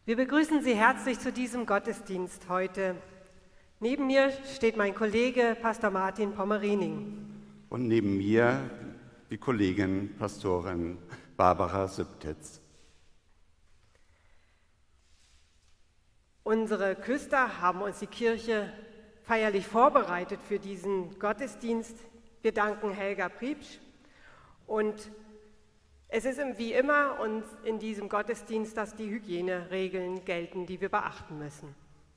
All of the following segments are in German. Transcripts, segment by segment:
Wir begrüßen Sie herzlich zu diesem Gottesdienst heute. Neben mir steht mein Kollege Pastor Martin Pommerining. Und neben mir die Kollegin Pastorin Barbara Sübtitz. Unsere Küster haben uns die Kirche feierlich vorbereitet für diesen Gottesdienst. Wir danken Helga Priebsch. Und es ist wie immer und in diesem Gottesdienst, dass die Hygieneregeln gelten, die wir beachten müssen.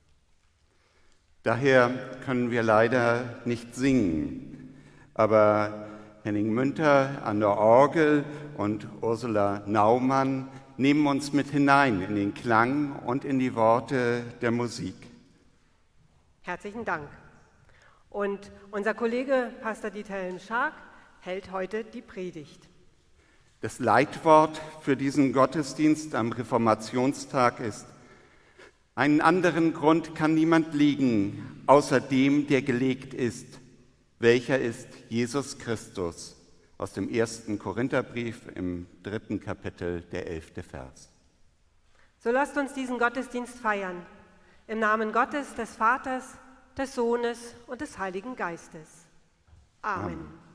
Daher können wir leider nicht singen, aber Henning Münter an der Orgel und Ursula Naumann nehmen uns mit hinein in den Klang und in die Worte der Musik. Herzlichen Dank. Und unser Kollege Pastor Dieter Helm-Schark hält heute die Predigt. Das Leitwort für diesen Gottesdienst am Reformationstag ist: Einen anderen Grund kann niemand liegen, außer dem, der gelegt ist, welcher ist Jesus Christus, aus dem 1. Korintherbrief im 3. Kapitel, der 11. Vers. So lasst uns diesen Gottesdienst feiern, im Namen Gottes, des Vaters, des Sohnes und des Heiligen Geistes. Amen.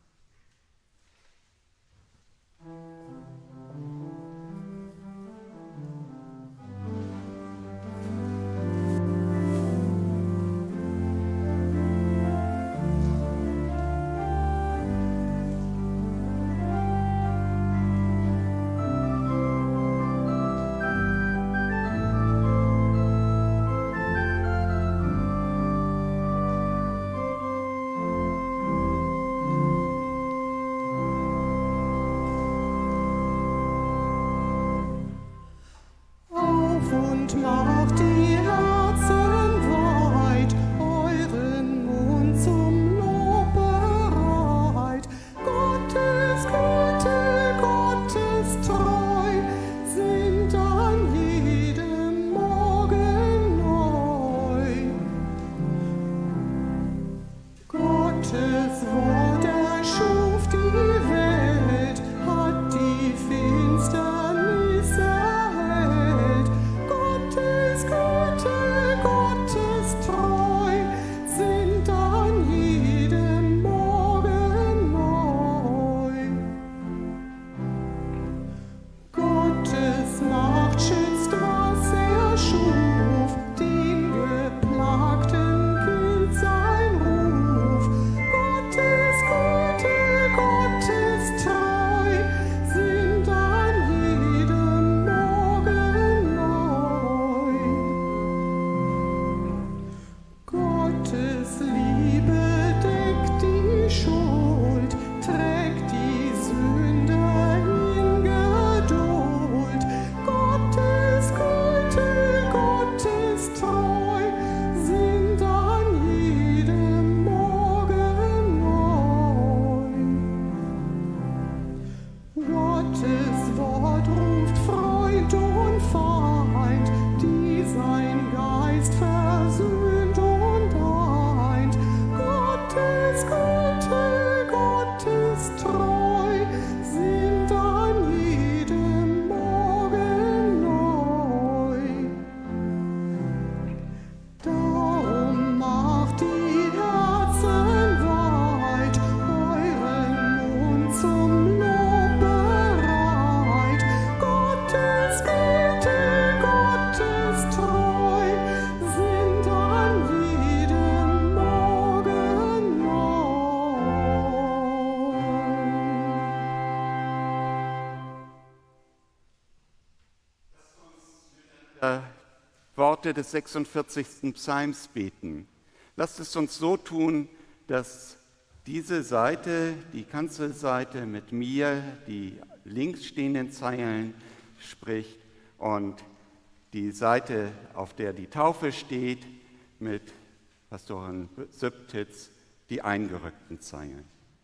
Worte des 46. Psalms beten. Lasst es uns so tun, dass diese Seite, die Kanzelseite mit mir, die links stehenden Zeilen spricht und die Seite, auf der die Taufe steht, mit Pastorin Sübtitz, die eingerückten Zeilen.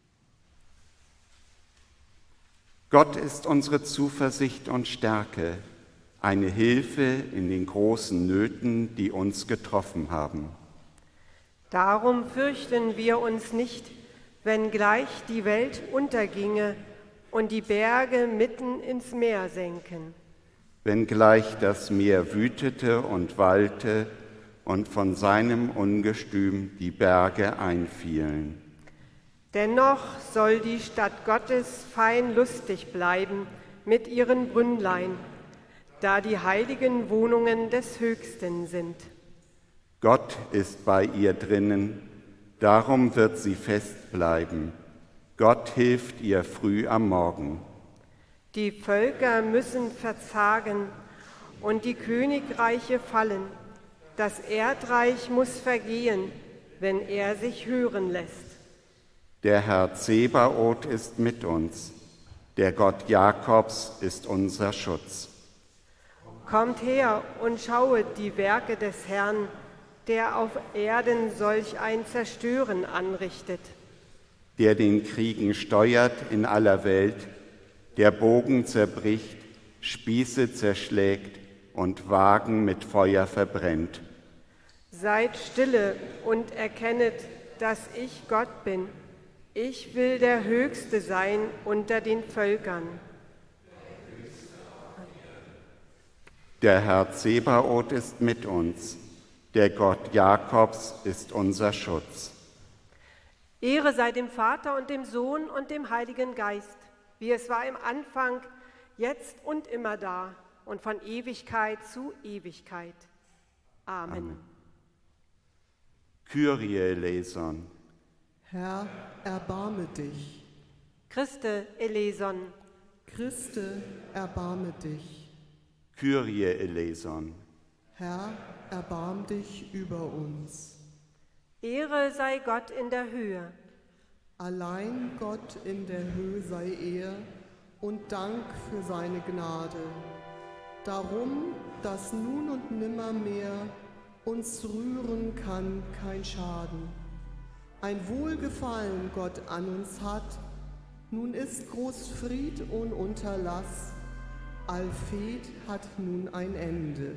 Gott ist unsere Zuversicht und Stärke, eine Hilfe in den großen Nöten, die uns getroffen haben. Darum fürchten wir uns nicht, wenngleich die Welt unterginge und die Berge mitten ins Meer senken. wenngleich das Meer wütete und wallte und von seinem Ungestüm die Berge einfielen. Dennoch soll die Stadt Gottes fein lustig bleiben mit ihren Brünnlein, da die heiligen Wohnungen des Höchsten sind. Gott ist bei ihr drinnen, darum wird sie fest bleiben. Gott hilft ihr früh am Morgen. Die Völker müssen verzagen und die Königreiche fallen. Das Erdreich muss vergehen, wenn er sich hören lässt. Der Herr Zebaoth ist mit uns, der Gott Jakobs ist unser Schutz. Kommt her und schauet die Werke des Herrn, der auf Erden solch ein Zerstören anrichtet. Der den Kriegen steuert in aller Welt, der Bogen zerbricht, Spieße zerschlägt und Wagen mit Feuer verbrennt. Seid stille und erkennet, dass ich Gott bin. Ich will der Höchste sein unter den Völkern. Der Herr Zebaoth ist mit uns, der Gott Jakobs ist unser Schutz. Ehre sei dem Vater und dem Sohn und dem Heiligen Geist, wie es war im Anfang, jetzt und immer da und von Ewigkeit zu Ewigkeit. Amen. Amen. Kyrie eleison. Herr, erbarme dich. Christe eleison. Christe, erbarme dich. Kyrie eleison. Herr, erbarm dich über uns. Ehre sei Gott in der Höhe. Allein Gott in der Höhe sei Ehr und Dank für seine Gnade. Darum, dass nun und nimmermehr uns rühren kann kein Schaden. Ein Wohlgefallen Gott an uns hat, nun ist groß Fried ohn Unterlass, Allfehd hat nun ein Ende.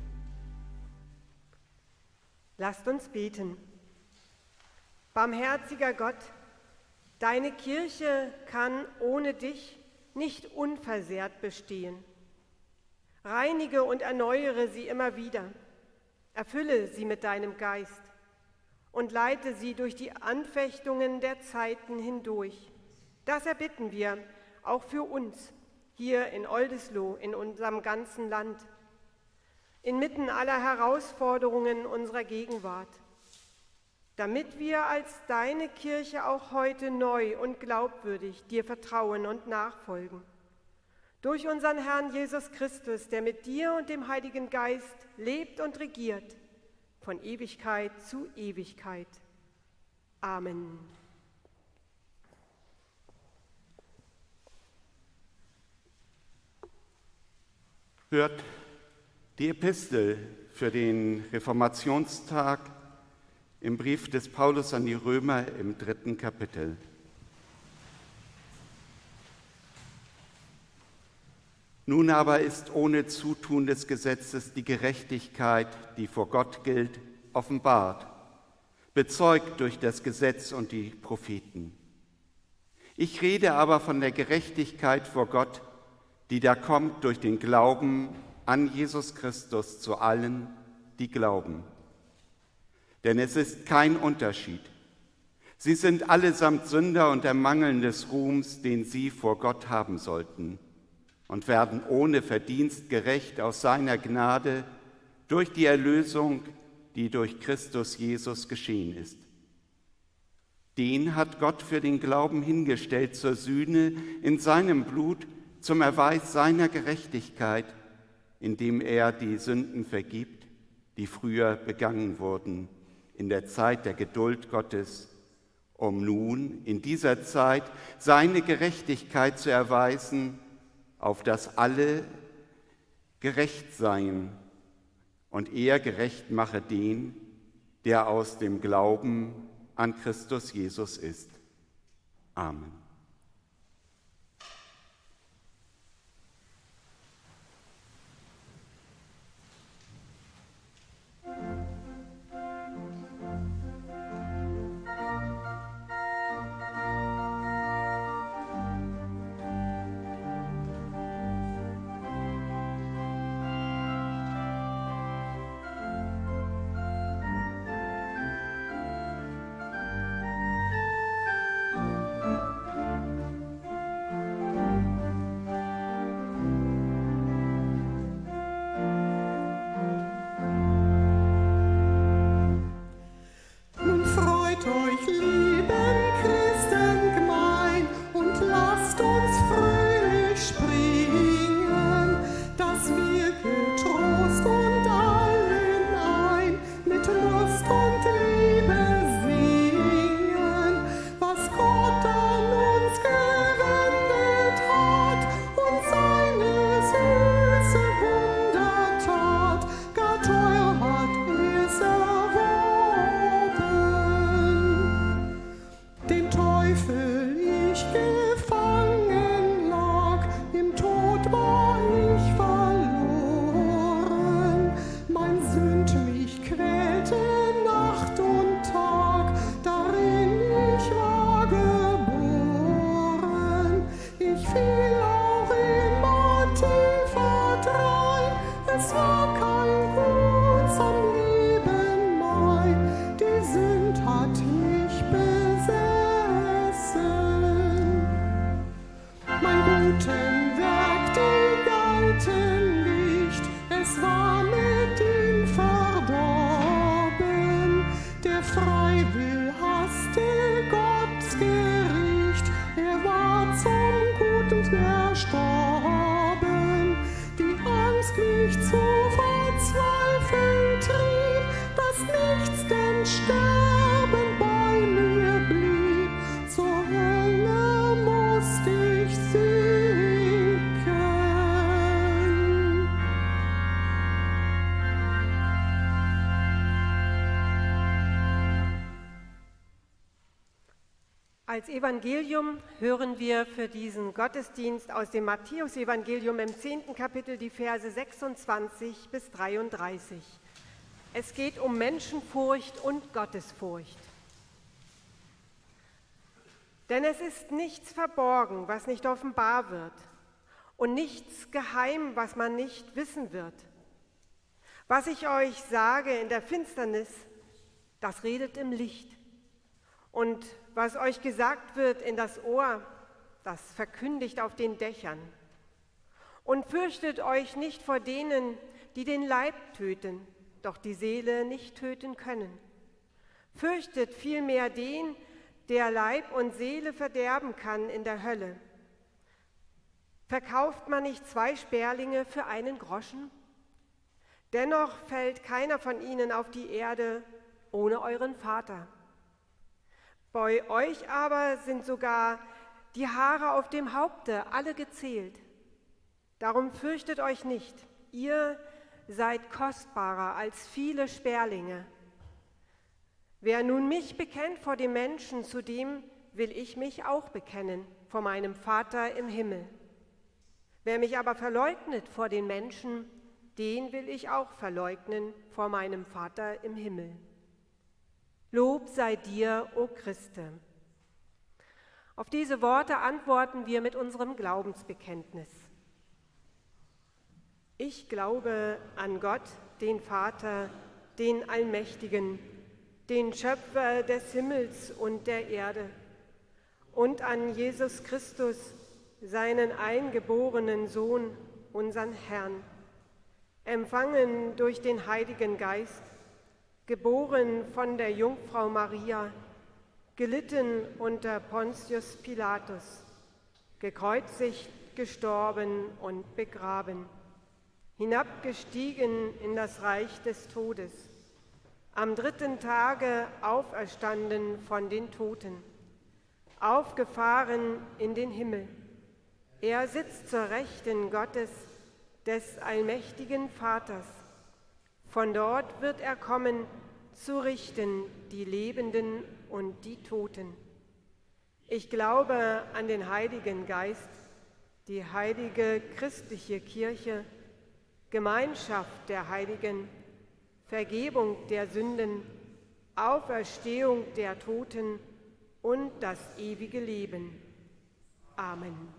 Lasst uns beten. Barmherziger Gott, deine Kirche kann ohne dich nicht unversehrt bestehen. Reinige und erneuere sie immer wieder. Erfülle sie mit deinem Geist und leite sie durch die Anfechtungen der Zeiten hindurch. Das erbitten wir auch für uns hier in Oldesloe, in unserem ganzen Land, inmitten aller Herausforderungen unserer Gegenwart, damit wir als deine Kirche auch heute neu und glaubwürdig dir vertrauen und nachfolgen. Durch unseren Herrn Jesus Christus, der mit dir und dem Heiligen Geist lebt und regiert, von Ewigkeit zu Ewigkeit. Amen. Hört die Epistel für den Reformationstag im Brief des Paulus an die Römer im 3. Kapitel. Nun aber ist ohne Zutun des Gesetzes die Gerechtigkeit, die vor Gott gilt, offenbart, bezeugt durch das Gesetz und die Propheten. Ich rede aber von der Gerechtigkeit vor Gott, die da kommt durch den Glauben an Jesus Christus zu allen, die glauben. Denn es ist kein Unterschied. Sie sind allesamt Sünder und ermangeln des Ruhms, den sie vor Gott haben sollten, und werden ohne Verdienst gerecht aus seiner Gnade durch die Erlösung, die durch Christus Jesus geschehen ist. Den hat Gott für den Glauben hingestellt zur Sühne in seinem Blut zum Erweis seiner Gerechtigkeit, indem er die Sünden vergibt, die früher begangen wurden, in der Zeit der Geduld Gottes, um nun in dieser Zeit seine Gerechtigkeit zu erweisen, auf dass alle gerecht seien und er gerecht mache den, der aus dem Glauben an Christus Jesus ist. Amen. so verzweifeln trieb, dass nichts denn Sterben bei mir blieb. Zur Hölle musst ich sinken. Als Evangelium hören wir für diesen Gottesdienst aus dem Matthäusevangelium im 10. Kapitel die Verse 26 bis 33. Es geht um Menschenfurcht und Gottesfurcht. Denn es ist nichts verborgen, was nicht offenbar wird, und nichts geheim, was man nicht wissen wird. Was ich euch sage in der Finsternis, das redet im Licht. Und was euch gesagt wird in das Ohr, das verkündigt auf den Dächern. Und fürchtet euch nicht vor denen, die den Leib töten, doch die Seele nicht töten können. Fürchtet vielmehr den, der Leib und Seele verderben kann in der Hölle. Verkauft man nicht 2 Sperlinge für einen Groschen? Dennoch fällt keiner von ihnen auf die Erde ohne euren Vater. Bei euch aber sind sogar die Haare auf dem Haupte alle gezählt. Darum fürchtet euch nicht, ihr seid kostbarer als viele Sperlinge. Wer nun mich bekennt vor den Menschen, zu dem will ich mich auch bekennen, vor meinem Vater im Himmel. Wer mich aber verleugnet vor den Menschen, den will ich auch verleugnen vor meinem Vater im Himmel. Lob sei dir, o Christe. Auf diese Worte antworten wir mit unserem Glaubensbekenntnis. Ich glaube an Gott, den Vater, den Allmächtigen, den Schöpfer des Himmels und der Erde, und an Jesus Christus, seinen eingeborenen Sohn, unseren Herrn, empfangen durch den Heiligen Geist, geboren von der Jungfrau Maria, gelitten unter Pontius Pilatus, gekreuzigt, gestorben und begraben, hinabgestiegen in das Reich des Todes, am 3. Tage auferstanden von den Toten, aufgefahren in den Himmel. Er sitzt zur Rechten Gottes, des allmächtigen Vaters. Von dort wird er kommen, zu richten die Lebenden und die Toten. Ich glaube an den Heiligen Geist, die heilige christliche Kirche, Gemeinschaft der Heiligen, Vergebung der Sünden, Auferstehung der Toten und das ewige Leben. Amen.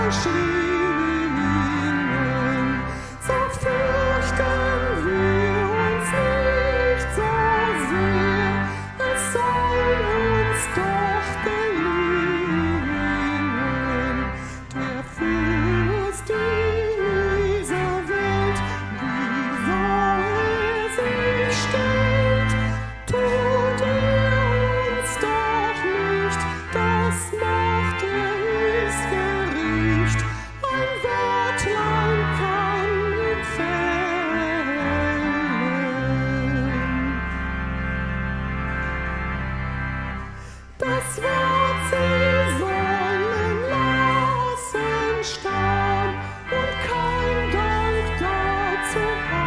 erschienen, so fürchten wir uns nicht so sehr, es soll uns doch gelingen. Der Fürst dieser Welt, wie soll er sich stellt, tut uns doch nicht, das macht Missgericht, ein Wörtlein kann ihn fällen. Das Wort sie sollen lassen starr und kein Dank dazu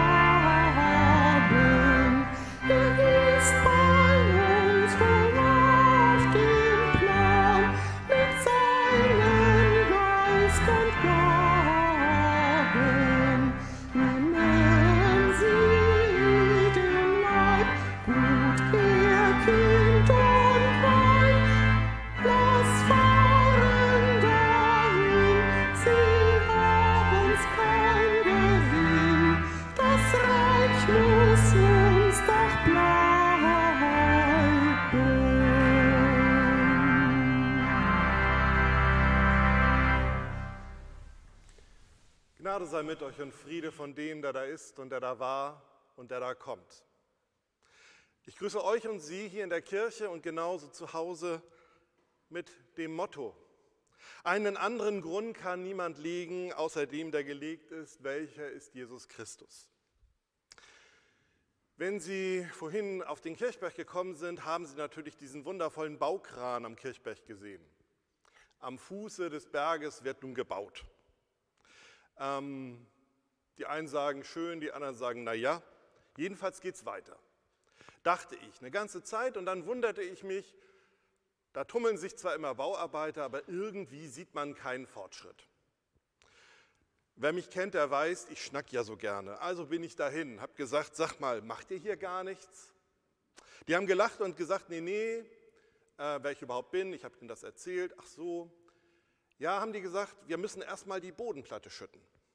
haben. Er ist bei uns voll auf dem Plan mit seinem Geist und Gaben. Nehmen Sie den Leib gut, Ihr Kind und Weib, lass fahren dahin, Sie haben's kein Gewinn, das Reich muss uns doch bleiben. Gnade sei mit euch und Friede von dem, der da ist und der da war und der da kommt. Ich grüße euch und Sie hier in der Kirche und genauso zu Hause mit dem Motto: Einen anderen Grund kann niemand legen, außer dem, der gelegt ist, welcher ist Jesus Christus. Wenn Sie vorhin auf den Kirchberg gekommen sind, haben Sie natürlich diesen wundervollen Baukran am Kirchberg gesehen. Am Fuße des Berges wird nun gebaut. Die einen sagen schön, die anderen sagen naja. Jedenfalls geht es weiter. Dachte ich eine ganze Zeit und dann wunderte ich mich, da tummeln sich zwar immer Bauarbeiter, aber irgendwie sieht man keinen Fortschritt. Wer mich kennt, der weiß, ich schnack ja so gerne. Also bin ich dahin, habe gesagt, sag mal, macht ihr hier gar nichts? Die haben gelacht und gesagt, nee, wer ich überhaupt bin, ich habe ihnen das erzählt. Ach so, ja, haben die gesagt, wir müssen erstmal die Bodenplatte schütten.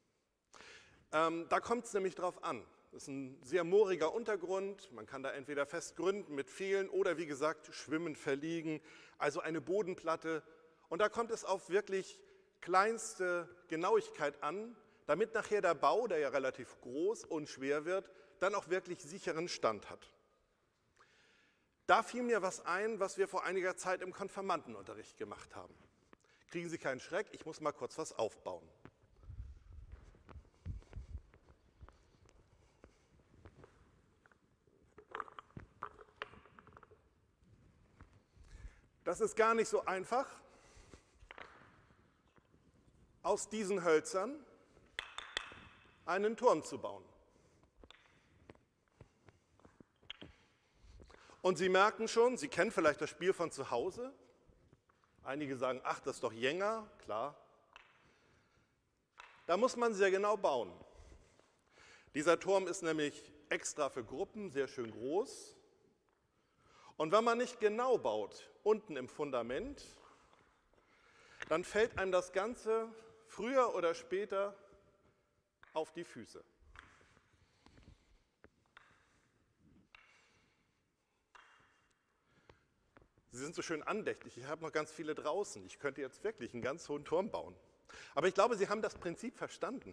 Da kommt es nämlich drauf an. Das ist ein sehr mooriger Untergrund, man kann da entweder fest gründen mit Pfählen oder wie gesagt schwimmend verlegen, also eine Bodenplatte. Und da kommt es auf wirklich kleinste Genauigkeit an, damit nachher der Bau, der ja relativ groß und schwer wird, dann auch wirklich sicheren Stand hat. Da fiel mir was ein, was wir vor einiger Zeit im Konfirmandenunterricht gemacht haben. Kriegen Sie keinen Schreck, ich muss mal kurz was aufbauen. Das ist gar nicht so einfach, aus diesen Hölzern einen Turm zu bauen. Und Sie merken schon, Sie kennen vielleicht das Spiel von zu Hause. Einige sagen, ach, das ist doch Jenga, klar. Da muss man sehr genau bauen. Dieser Turm ist nämlich extra für Gruppen sehr schön groß. Und wenn man nicht genau baut, unten im Fundament, dann fällt einem das Ganze früher oder später auf die Füße. Sie sind so schön andächtig, ich habe noch ganz viele draußen. Ich könnte jetzt wirklich einen ganz hohen Turm bauen. Aber ich glaube, Sie haben das Prinzip verstanden.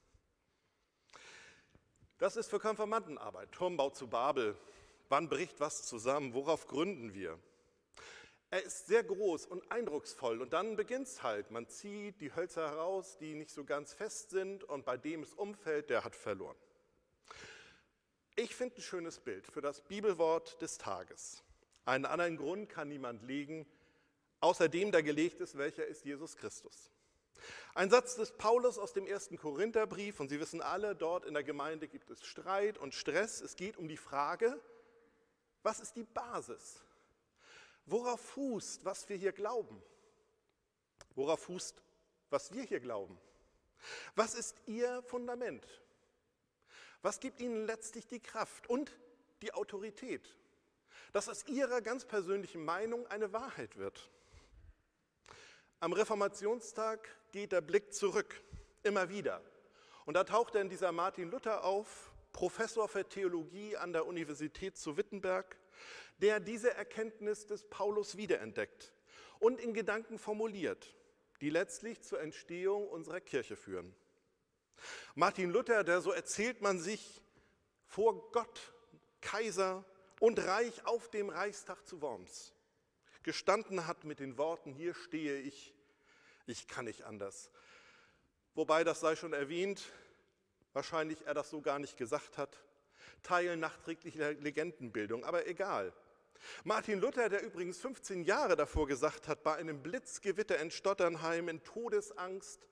Das ist für Konfirmandenarbeit, Turmbau zu Babel. Wann bricht was zusammen? Worauf gründen wir? Er ist sehr groß und eindrucksvoll und dann beginnt es halt. Man zieht die Hölzer heraus, die nicht so ganz fest sind und bei dem es umfällt, der hat verloren. Ich finde ein schönes Bild für das Bibelwort des Tages. Einen anderen Grund kann niemand legen, außer dem, der gelegt ist, welcher ist Jesus Christus. Ein Satz des Paulus aus dem 1. Korintherbrief und Sie wissen alle, dort in der Gemeinde gibt es Streit und Stress. Es geht um die Frage, was ist die Basis? Worauf fußt, was wir hier glauben? Worauf fußt, was wir hier glauben? Was ist Ihr Fundament? Was gibt Ihnen letztlich die Kraft und die Autorität, dass aus Ihrer ganz persönlichen Meinung eine Wahrheit wird? Am Reformationstag geht der Blick zurück, immer wieder. Und da taucht dann dieser Martin Luther auf, Professor für Theologie an der Universität zu Wittenberg, der diese Erkenntnis des Paulus wiederentdeckt und in Gedanken formuliert, die letztlich zur Entstehung unserer Kirche führen. Martin Luther, der, so erzählt man sich, vor Gott, Kaiser und Reich auf dem Reichstag zu Worms gestanden hat mit den Worten, hier stehe ich kann nicht anders. Wobei, das sei schon erwähnt, wahrscheinlich er das so gar nicht gesagt hat, Teil nachträglicher Legendenbildung, aber egal. Martin Luther, der übrigens 15 Jahre davor gesagt hat, bei einem Blitzgewitter in Stotternheim in Todesangst,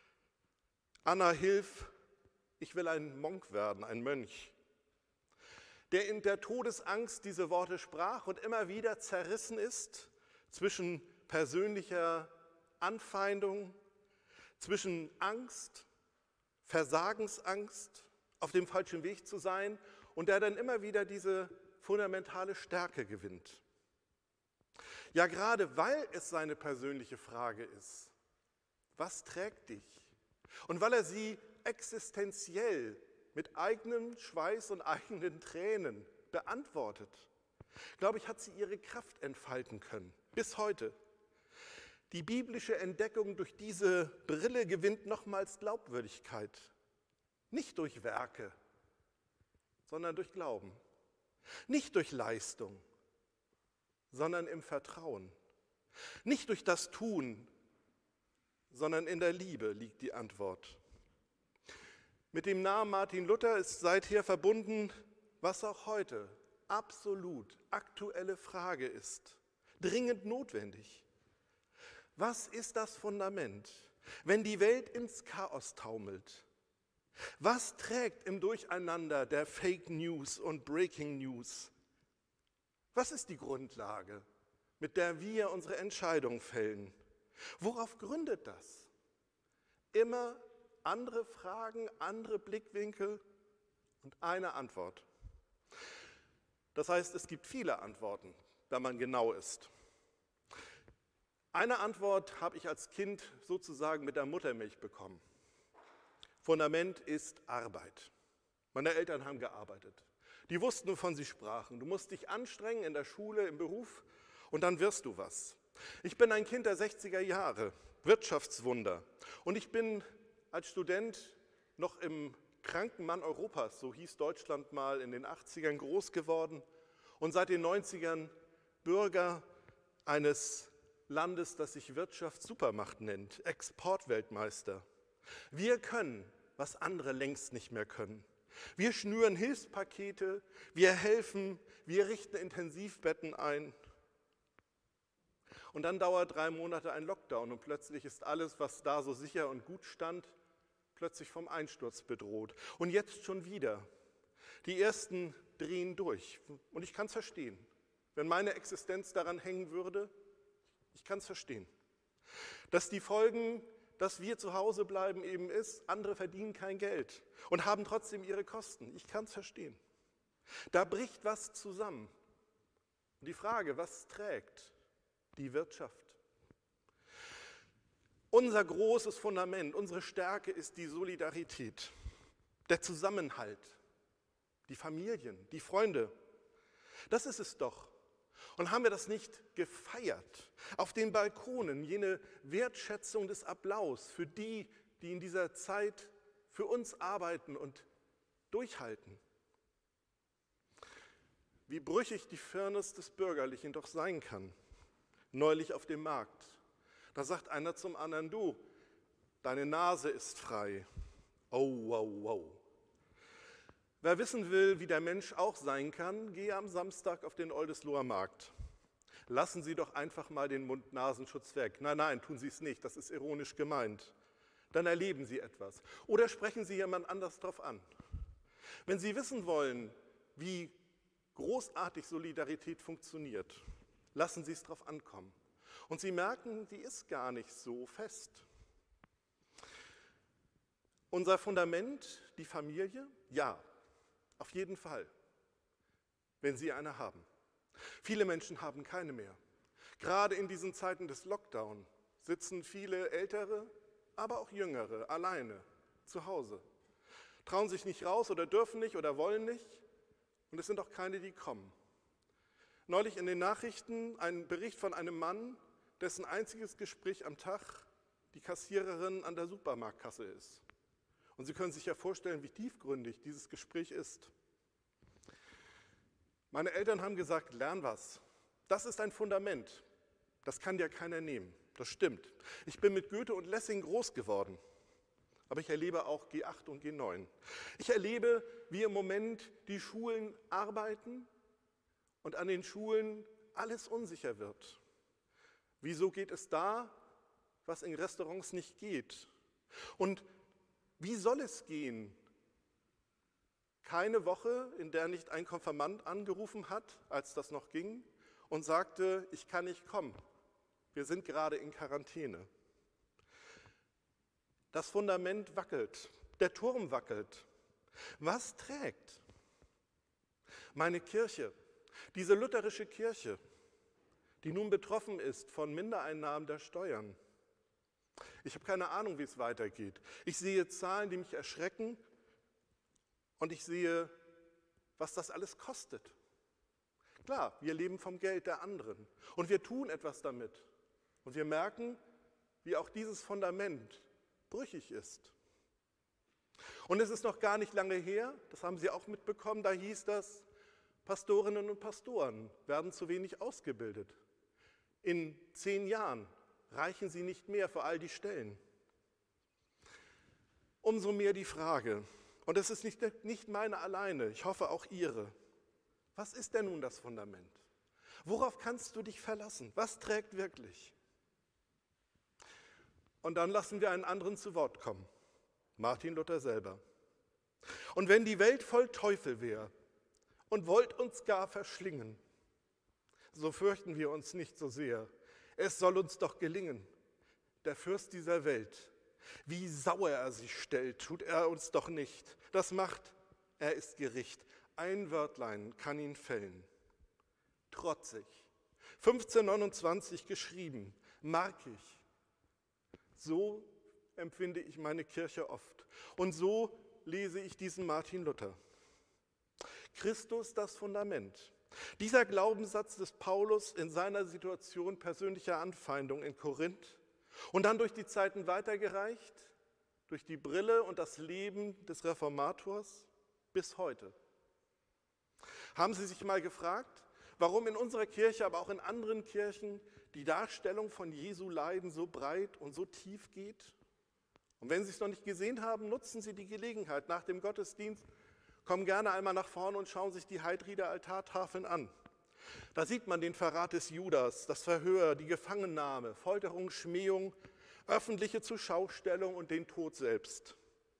Anna, hilf, ich will ein Monk werden, ein Mönch, der in der Todesangst diese Worte sprach und immer wieder zerrissen ist zwischen persönlicher Anfeindung, zwischen Angst, Versagensangst, auf dem falschen Weg zu sein und der dann immer wieder diese fundamentale Stärke gewinnt. Ja, gerade weil es seine persönliche Frage ist, was trägt dich? Und weil er sie existenziell mit eigenem Schweiß und eigenen Tränen beantwortet, glaube ich, hat sie ihre Kraft entfalten können, bis heute. Die biblische Entdeckung durch diese Brille gewinnt nochmals Glaubwürdigkeit, nicht durch Werke, sondern durch Glauben, nicht durch Leistung, sondern im Vertrauen, nicht durch das Tun, sondern in der Liebe liegt die Antwort. Mit dem Namen Martin Luther ist seither verbunden, was auch heute absolut aktuelle Frage ist, dringend notwendig. Was ist das Fundament, wenn die Welt ins Chaos taumelt? Was trägt im Durcheinander der Fake News und Breaking News? Was ist die Grundlage, mit der wir unsere Entscheidung fällen? Worauf gründet das? Immer andere Fragen, andere Blickwinkel und eine Antwort. Das heißt, es gibt viele Antworten, wenn man genau ist. Eine Antwort habe ich als Kind sozusagen mit der Muttermilch bekommen. Fundament ist Arbeit. Meine Eltern haben gearbeitet. Die wussten, wovon sie sprachen. Du musst dich anstrengen in der Schule, im Beruf und dann wirst du was. Ich bin ein Kind der 60er Jahre, Wirtschaftswunder. Und ich bin als Student noch im kranken Mann Europas, so hieß Deutschland mal, in den 80ern groß geworden und seit den 90ern Bürger eines Landes, das sich Wirtschaftssupermacht nennt, Exportweltmeister. Wir können, was andere längst nicht mehr können. Wir schnüren Hilfspakete, wir helfen, wir richten Intensivbetten ein. Und dann dauert 3 Monate ein Lockdown und plötzlich ist alles, was da so sicher und gut stand, plötzlich vom Einsturz bedroht. Und jetzt schon wieder. Die Ersten drehen durch. Und ich kann es verstehen. Wenn meine Existenz daran hängen würde, ich kann es verstehen. Dass die Folgen, dass wir zu Hause bleiben, eben ist, andere verdienen kein Geld und haben trotzdem ihre Kosten. Ich kann es verstehen. Da bricht was zusammen. Und die Frage, was trägt die Wirtschaft? Unser großes Fundament, unsere Stärke ist die Solidarität, der Zusammenhalt, die Familien, die Freunde. Das ist es doch. Und haben wir das nicht gefeiert? Auf den Balkonen, jene Wertschätzung des Applaus für die, die in dieser Zeit für uns arbeiten und durchhalten. Wie brüchig die Firnis des Bürgerlichen doch sein kann. Neulich auf dem Markt. Da sagt einer zum anderen, du, deine Nase ist frei. Oh, wow, wow. Wer wissen will, wie der Mensch auch sein kann, gehe am Samstag auf den Oldesloher Markt. Lassen Sie doch einfach mal den Mund-Nasenschutz weg. Nein, nein, tun Sie es nicht, das ist ironisch gemeint. Dann erleben Sie etwas. Oder sprechen Sie jemand anders drauf an. Wenn Sie wissen wollen, wie großartig Solidarität funktioniert, lassen Sie es drauf ankommen. Und Sie merken, die ist gar nicht so fest. Unser Fundament, die Familie, ja, auf jeden Fall, wenn Sie eine haben. Viele Menschen haben keine mehr. Gerade in diesen Zeiten des Lockdown sitzen viele Ältere, aber auch Jüngere, alleine, zu Hause. Trauen sich nicht raus oder dürfen nicht oder wollen nicht. Und es sind auch keine, die kommen. Neulich in den Nachrichten ein Bericht von einem Mann, dessen einziges Gespräch am Tag die Kassiererin an der Supermarktkasse ist. Und Sie können sich ja vorstellen, wie tiefgründig dieses Gespräch ist. Meine Eltern haben gesagt, lern was. Das ist ein Fundament. Das kann dir keiner nehmen. Das stimmt. Ich bin mit Goethe und Lessing groß geworden. Aber ich erlebe auch G8 und G9. Ich erlebe, wie im Moment die Schulen arbeiten und an den Schulen alles unsicher wird. Wieso geht es da, was in Restaurants nicht geht? Und wie soll es gehen? Keine Woche, in der nicht ein Konfirmand angerufen hat, als das noch ging, und sagte, ich kann nicht kommen. Wir sind gerade in Quarantäne. Das Fundament wackelt, der Turm wackelt. Was trägt? Meine Kirche, diese lutherische Kirche, die nun betroffen ist von Mindereinnahmen der Steuern. Ich habe keine Ahnung, wie es weitergeht. Ich sehe Zahlen, die mich erschrecken, und ich sehe, was das alles kostet. Klar, wir leben vom Geld der anderen und wir tun etwas damit. Und wir merken, wie auch dieses Fundament brüchig ist. Und es ist noch gar nicht lange her, das haben Sie auch mitbekommen, da hieß das, Pastorinnen und Pastoren werden zu wenig ausgebildet. In 10 Jahren reichen sie nicht mehr für all die Stellen. Umso mehr die Frage, und es ist nicht meine alleine, ich hoffe auch Ihre, was ist denn nun das Fundament? Worauf kannst du dich verlassen? Was trägt wirklich? Und dann lassen wir einen anderen zu Wort kommen, Martin Luther selber. Und wenn die Welt voll Teufel wäre und wollt uns gar verschlingen, so fürchten wir uns nicht so sehr. Es soll uns doch gelingen. Der Fürst dieser Welt, wie sauer er sich stellt, tut er uns doch nicht. Das macht, er ist Gericht. Ein Wörtlein kann ihn fällen. Trotzig. 1529 geschrieben, markig. So empfinde ich meine Kirche oft. Und so lese ich diesen Martin Luther. Christus das Fundament. Dieser Glaubenssatz des Paulus in seiner Situation persönlicher Anfeindung in Korinth und dann durch die Zeiten weitergereicht, durch die Brille und das Leben des Reformators bis heute. Haben Sie sich mal gefragt, warum in unserer Kirche, aber auch in anderen Kirchen die Darstellung von Jesu Leiden so breit und so tief geht? Und wenn Sie es noch nicht gesehen haben, nutzen Sie die Gelegenheit nach dem Gottesdienst. Kommen gerne einmal nach vorne und schauen sich die Heidrieder Altartafeln an. Da sieht man den Verrat des Judas, das Verhör, die Gefangennahme, Folterung, Schmähung, öffentliche Zurschaustellung und den Tod selbst.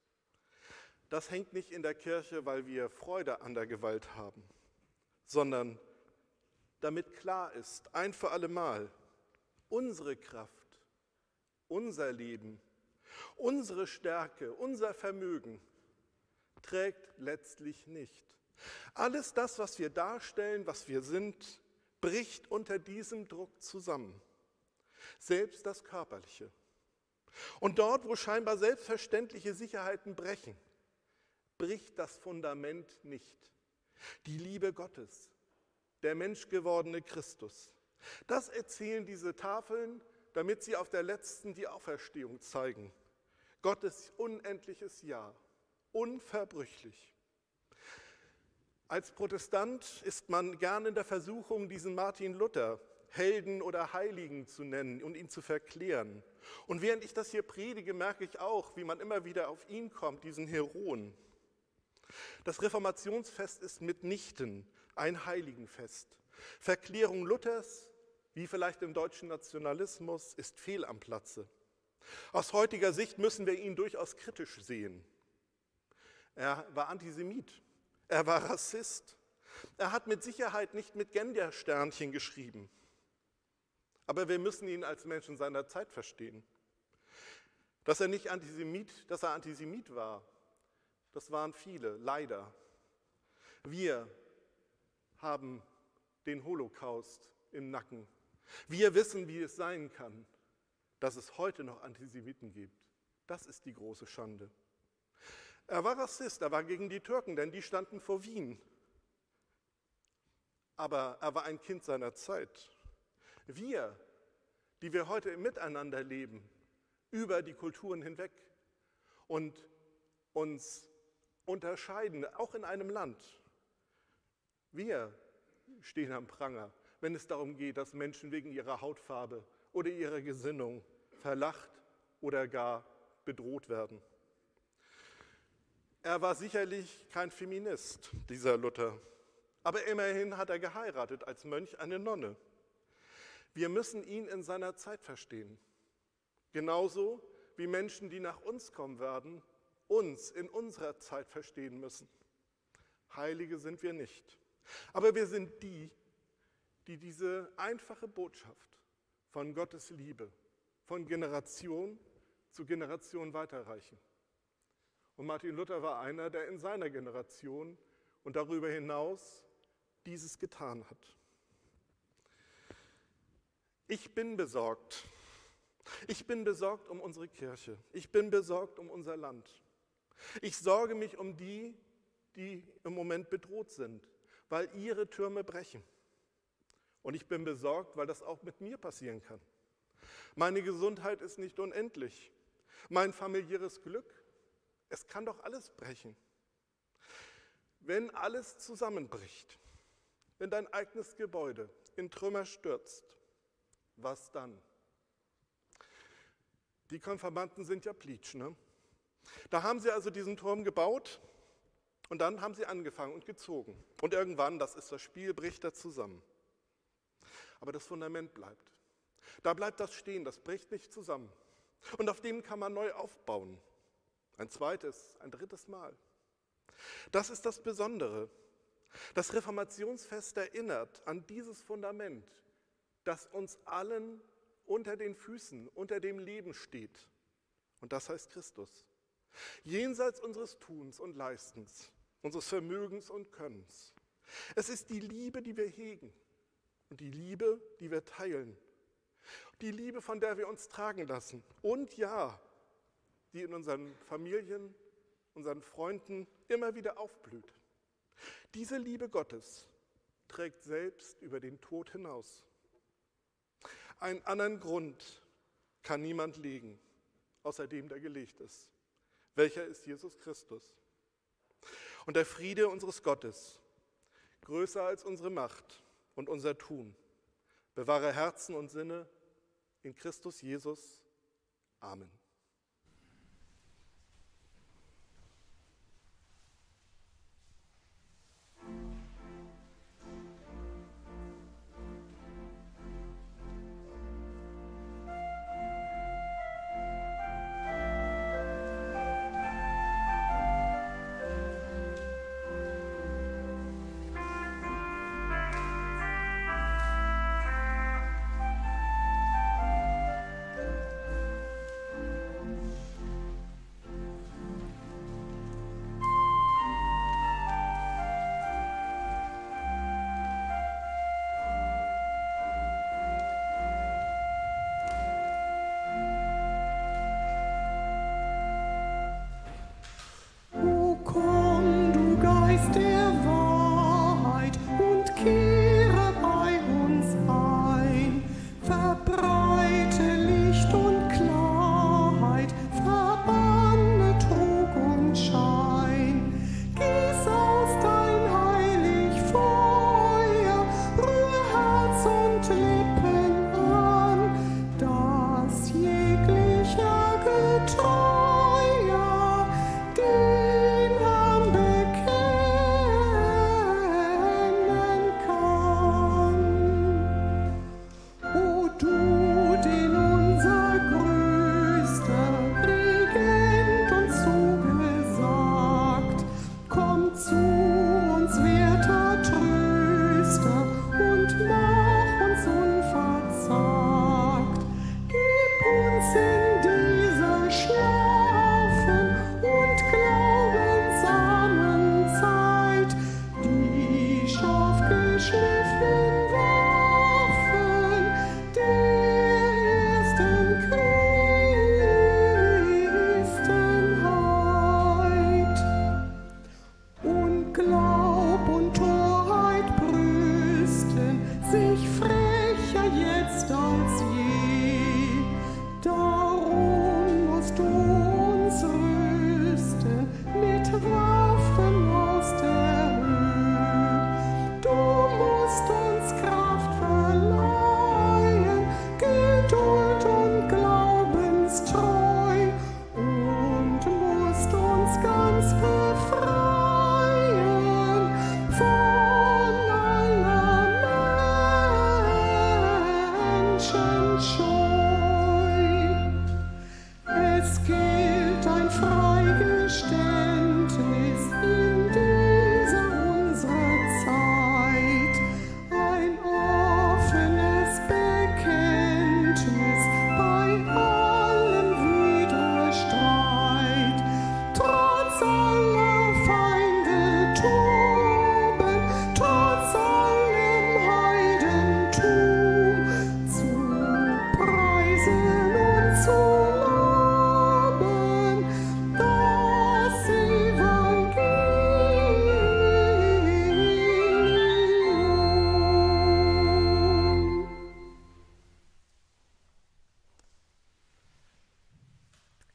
Das hängt nicht in der Kirche, weil wir Freude an der Gewalt haben, sondern damit klar ist, ein für alle Mal, unsere Kraft, unser Leben, unsere Stärke, unser Vermögen trägt letztlich nicht. Alles das, was wir darstellen, was wir sind, bricht unter diesem Druck zusammen. Selbst das Körperliche. Und dort, wo scheinbar selbstverständliche Sicherheiten brechen, bricht das Fundament nicht. Die Liebe Gottes, der menschgewordene Christus. Das erzählen diese Tafeln, damit sie auf der letzten die Auferstehung zeigen. Gottes unendliches Ja. Unverbrüchlich. Als Protestant ist man gern in der Versuchung, diesen Martin Luther Helden oder Heiligen zu nennen und ihn zu verklären. Und während ich das hier predige, merke ich auch, wie man immer wieder auf ihn kommt, diesen Heroen. Das Reformationsfest ist mitnichten ein Heiligenfest. Verklärung Luthers, wie vielleicht im deutschen Nationalismus, ist fehl am Platze. Aus heutiger Sicht müssen wir ihn durchaus kritisch sehen. Er war Antisemit, er war Rassist, er hat mit Sicherheit nicht mit Gendersternchen geschrieben. Aber wir müssen ihn als Menschen seiner Zeit verstehen. Dass er Antisemit war, das waren viele, leider. Wir haben den Holocaust im Nacken. Wir wissen, wie es sein kann. dass es heute noch Antisemiten gibt. Das ist die große Schande. Er war Rassist, er war gegen die Türken, denn die standen vor Wien. Aber er war ein Kind seiner Zeit. Wir, die wir heute im Miteinander leben, über die Kulturen hinweg und uns unterscheiden, auch in einem Land, wir stehen am Pranger, wenn es darum geht, dass Menschen wegen ihrer Hautfarbe oder ihrer Gesinnung verlacht oder gar bedroht werden. Er war sicherlich kein Feminist, dieser Luther, aber immerhin hat er geheiratet als Mönch eine Nonne. Wir müssen ihn in seiner Zeit verstehen, genauso wie Menschen, die nach uns kommen werden, uns in unserer Zeit verstehen müssen. Heilige sind wir nicht, aber wir sind die diese einfache Botschaft von Gottes Liebe von Generation zu Generation weiterreichen. Und Martin Luther war einer, der in seiner Generation und darüber hinaus dieses getan hat. Ich bin besorgt. Ich bin besorgt um unsere Kirche. Ich bin besorgt um unser Land. Ich sorge mich um die im Moment bedroht sind, weil ihre Türme brechen. Und ich bin besorgt, weil das auch mit mir passieren kann. Meine Gesundheit ist nicht unendlich. Mein familiäres Glück, es kann doch alles brechen. Wenn alles zusammenbricht, wenn dein eigenes Gebäude in Trümmer stürzt, was dann? Die Konfirmanden sind ja Plitsch, ne? Da haben sie also diesen Turm gebaut und dann haben sie angefangen und gezogen. Und irgendwann, das ist das Spiel, bricht er zusammen. Aber das Fundament bleibt. Da bleibt das stehen, das bricht nicht zusammen. Und auf dem kann man neu aufbauen. Ein zweites, ein drittes Mal. Das ist das Besondere. Das Reformationsfest erinnert an dieses Fundament, das uns allen unter den Füßen, unter dem Leben steht. Und das heißt Christus. Jenseits unseres Tuns und Leistens, unseres Vermögens und Könnens. Es ist die Liebe, die wir hegen und die Liebe, die wir teilen. Die Liebe, von der wir uns tragen lassen. Und ja, die in unseren Familien, unseren Freunden immer wieder aufblüht. Diese Liebe Gottes trägt selbst über den Tod hinaus. Einen anderen Grund kann niemand legen, außer dem, der gelegt ist. Welcher ist Jesus Christus? Und der Friede unseres Gottes, größer als unsere Macht und unser Tun, bewahre Herzen und Sinne in Christus Jesus. Amen.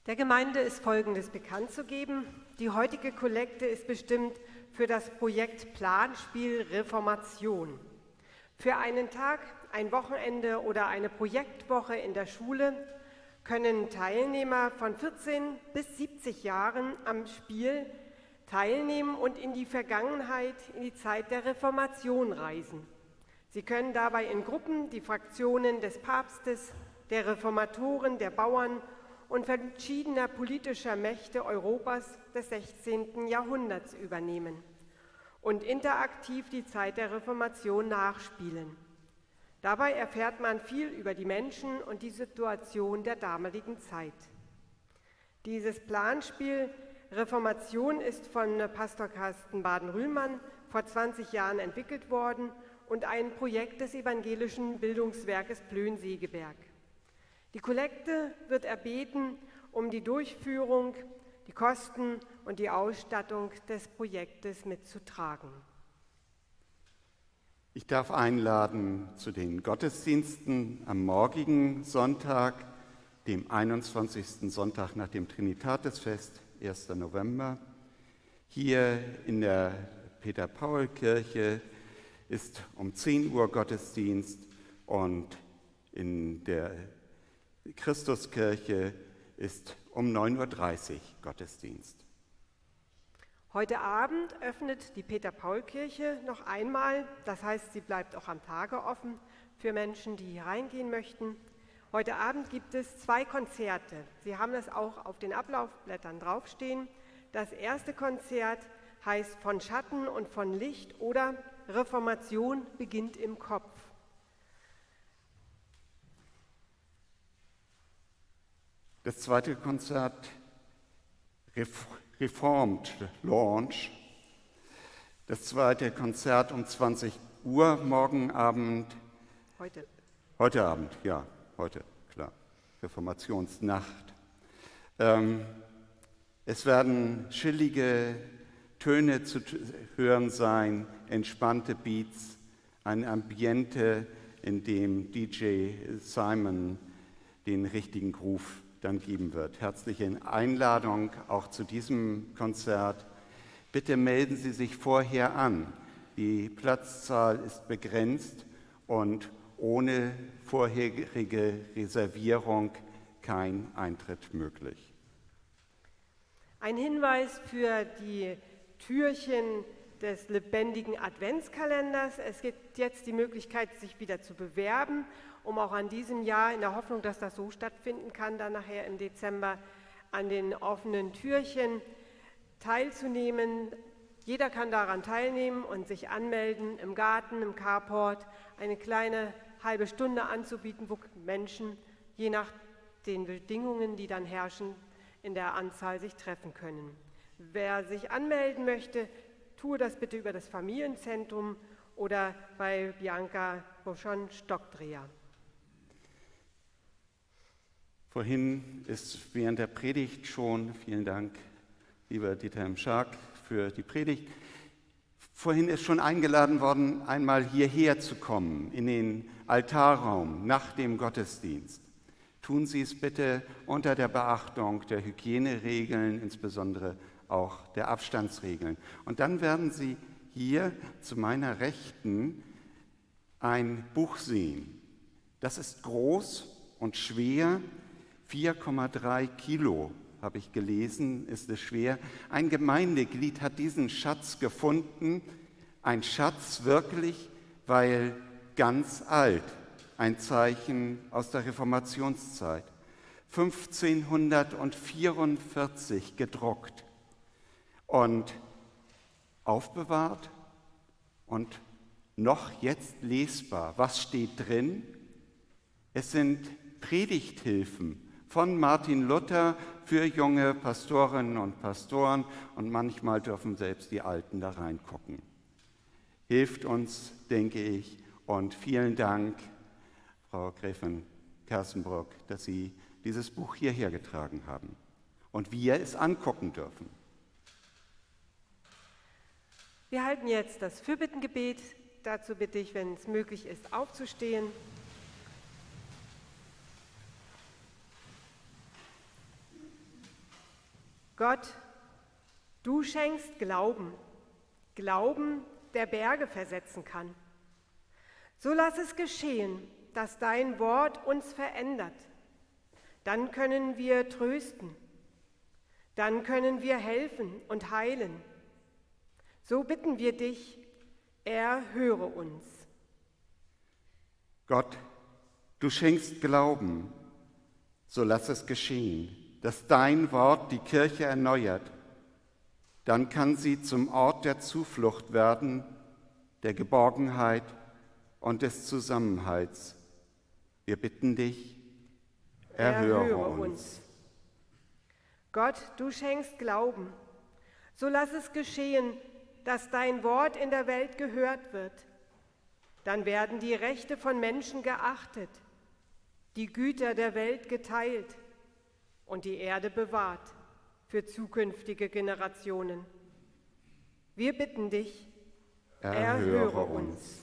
Der Gemeinde ist Folgendes bekannt zu geben. Die heutige Kollekte ist bestimmt für das Projekt Planspiel Reformation. Für einen Tag, ein Wochenende oder eine Projektwoche in der Schule können Teilnehmer von 14 bis 70 Jahren am Spiel teilnehmen und in die Vergangenheit, in die Zeit der Reformation reisen. Sie können dabei in Gruppen die Fraktionen des Papstes, der Reformatoren, der Bauern und verschiedener politischer Mächte Europas des 16. Jahrhunderts übernehmen und interaktiv die Zeit der Reformation nachspielen. Dabei erfährt man viel über die Menschen und die Situation der damaligen Zeit. Dieses Planspiel Reformation ist von Pastor Carsten Baden-Rühlmann vor 20 Jahren entwickelt worden und ein Projekt des evangelischen Bildungswerkes Plön-Segeberg. Die Kollekte wird erbeten, um die Durchführung, die Kosten und die Ausstattung des Projektes mitzutragen. Ich darf einladen zu den Gottesdiensten am morgigen Sonntag, dem 21. Sonntag nach dem Trinitatisfest, 1. November. Hier in der Peter-Paul-Kirche ist um 10 Uhr Gottesdienst und in der Christuskirche ist um 9.30 Uhr Gottesdienst. Heute Abend öffnet die Peter-Paul-Kirche noch einmal, das heißt, sie bleibt auch am Tage offen für Menschen, die hier reingehen möchten. Heute Abend gibt es 2 Konzerte. Sie haben das auch auf den Ablaufblättern draufstehen. Das erste Konzert heißt Von Schatten und von Licht oder Reformation beginnt im Kopf. Das zweite Konzert Reformed Launch. Das zweite Konzert um 20 Uhr morgen Abend. Heute Abend, ja, heute, klar. Reformationsnacht. Es werden chillige Töne zu hören sein, entspannte Beats, ein Ambiente, in dem DJ Simon den richtigen Groove dann geben wird. Herzliche Einladung auch zu diesem Konzert. Bitte melden Sie sich vorher an. Die Platzzahl ist begrenzt und ohne vorherige Reservierung kein Eintritt möglich. Ein Hinweis für die Türchen des lebendigen Adventskalenders. Es gibt jetzt die Möglichkeit, sich wieder zu bewerben, um auch an diesem Jahr, in der Hoffnung, dass das so stattfinden kann, dann nachher im Dezember an den offenen Türchen teilzunehmen. Jeder kann daran teilnehmen und sich anmelden, im Garten, im Carport, eine kleine halbe Stunde anzubieten, wo Menschen, je nach den Bedingungen, die dann herrschen, in der Anzahl sich treffen können. Wer sich anmelden möchte, tue das bitte über das Familienzentrum oder bei Bianca Boschon Stockdreher. Vorhin ist während der Predigt schon, vielen Dank, lieber Dieter M. Schark, für die Predigt, vorhin ist schon eingeladen worden, einmal hierher zu kommen, in den Altarraum nach dem Gottesdienst. Tun Sie es bitte unter der Beachtung der Hygieneregeln, insbesondere auch der Abstandsregeln. Und dann werden Sie hier zu meiner Rechten ein Buch sehen. Das ist groß und schwer, 4,3 Kilo, habe ich gelesen, ist es schwer. Ein Gemeindeglied hat diesen Schatz gefunden, ein Schatz wirklich, weil ganz alt, ein Zeichen aus der Reformationszeit, 1544 gedruckt und aufbewahrt und noch jetzt lesbar. Was steht drin? Es sind Predigthilfen von Martin Luther für junge Pastorinnen und Pastoren und manchmal dürfen selbst die Alten da reingucken. Hilft uns, denke ich, und vielen Dank, Frau Gräfin Kerstenbrock, dass Sie dieses Buch hierher getragen haben und wir es angucken dürfen. Wir halten jetzt das Fürbittengebet. Dazu bitte ich, wenn es möglich ist, aufzustehen. Gott, du schenkst Glauben, Glauben, der Berge versetzen kann. So lass es geschehen, dass dein Wort uns verändert. Dann können wir trösten, dann können wir helfen und heilen. So bitten wir dich, erhöre uns. Gott, du schenkst Glauben, so lass es geschehen, dass dein Wort die Kirche erneuert. Dann kann sie zum Ort der Zuflucht werden, der Geborgenheit und des Zusammenhalts. Wir bitten dich, erhöre uns. Gott, du schenkst Glauben, so lass es geschehen, dass dein Wort in der Welt gehört wird. Dann werden die Rechte von Menschen geachtet, die Güter der Welt geteilt und die Erde bewahrt für zukünftige Generationen. Wir bitten dich, erhöre uns.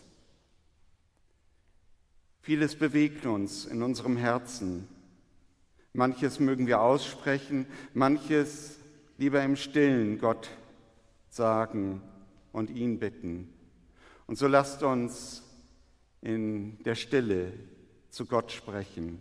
Vieles bewegt uns in unserem Herzen. Manches mögen wir aussprechen, manches lieber im Stillen Gott sagen und ihn bitten. Und so lasst uns in der Stille zu Gott sprechen.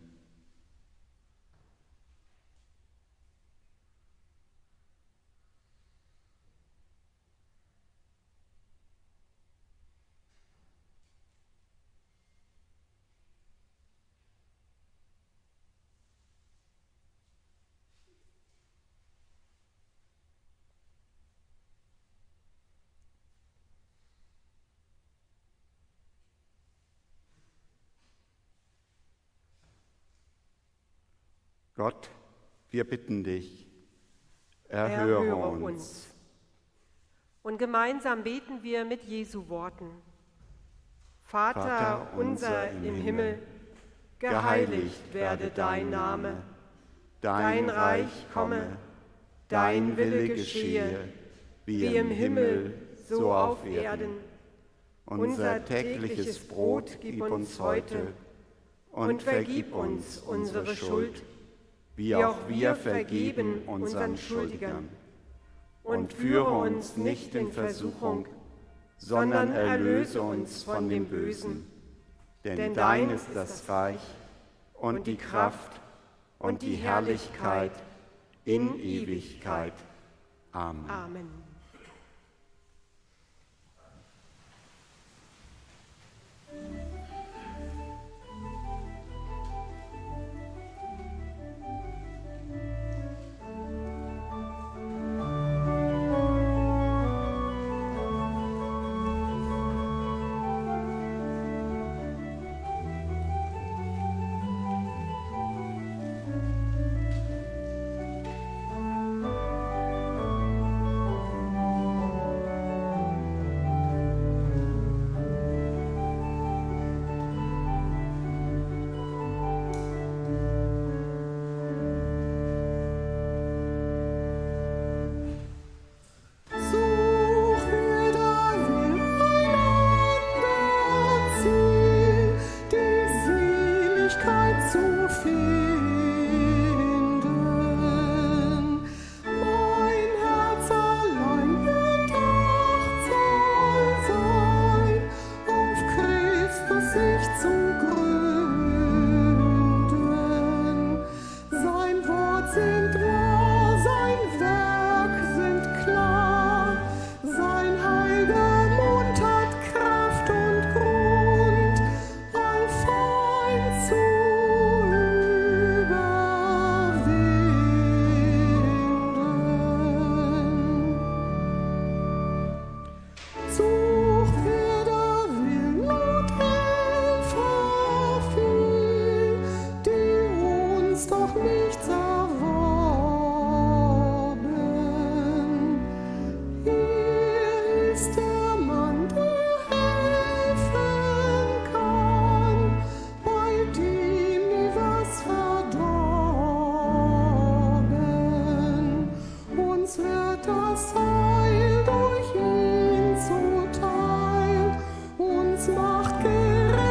Gott, wir bitten dich, erhöre uns. Und gemeinsam beten wir mit Jesu Worten. Vater unser im Himmel, geheiligt werde dein Name. Dein Reich komme, dein Wille geschehe, wie im Himmel, so auf Erden. Unser tägliches Brot gib uns heute und vergib uns unsere Schuld, wie auch wir vergeben unseren Schuldigern. Und führe uns nicht in Versuchung, sondern erlöse uns von dem Bösen. Denn dein ist das Reich und die Kraft und die Herrlichkeit in Ewigkeit. Amen. Amen.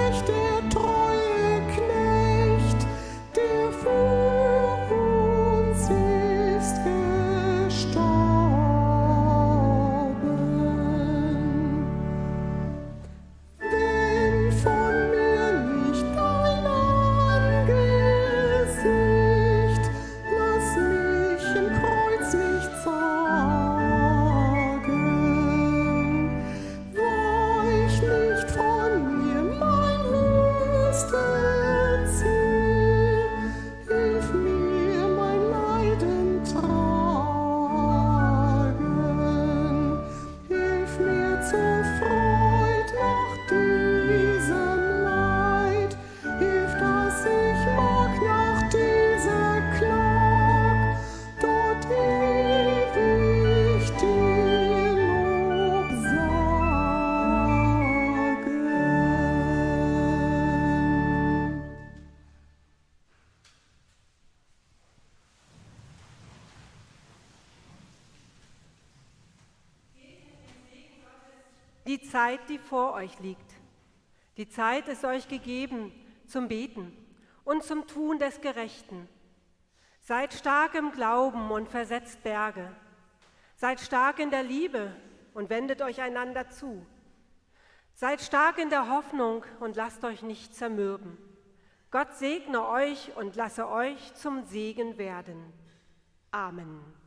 Uns die Zeit, die vor euch liegt. Die Zeit ist euch gegeben zum Beten und zum Tun des Gerechten. Seid stark im Glauben und versetzt Berge. Seid stark in der Liebe und wendet euch einander zu. Seid stark in der Hoffnung und lasst euch nicht zermürben. Gott segne euch und lasse euch zum Segen werden. Amen.